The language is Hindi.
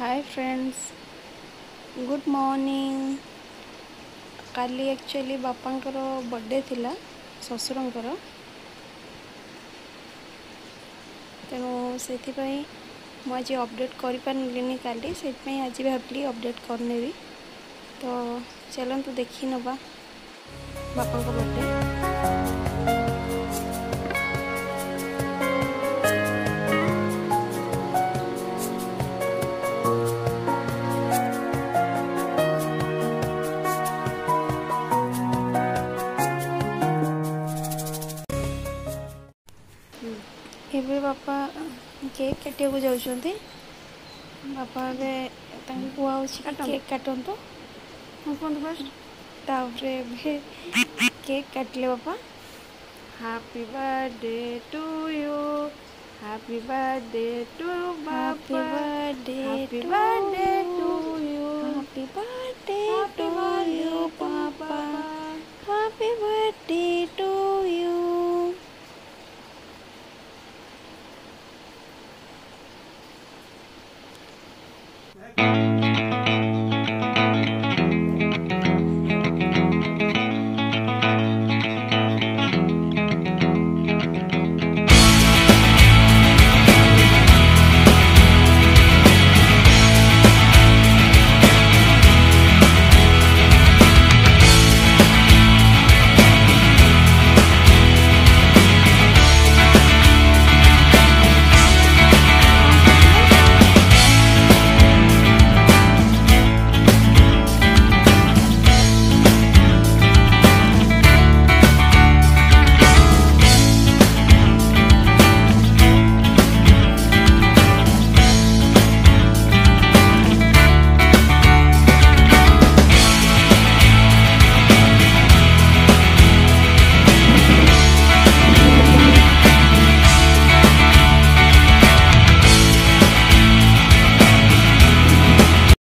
हाय फ्रेंड्स, गुड मॉर्निंग। काली एक्चुअली बापांकर बर्थडे थिला ससुरंकर, तेणु से मुझे अपडेट कर पारे काली से आज भाविली अपडेट करनेबी। तो चलतु देखी नवा बापा बर्थडे। एबे बापा केक काटिया जाऊँच। बापा कुआ केक काटतु कौन फर्स्ट तापरे केक काटिले बापा। Happy birthday to you, happy birthday to बापा, happy birthday to you, happy birthday to you पापा, हैप्पी बर्थडे टू यू।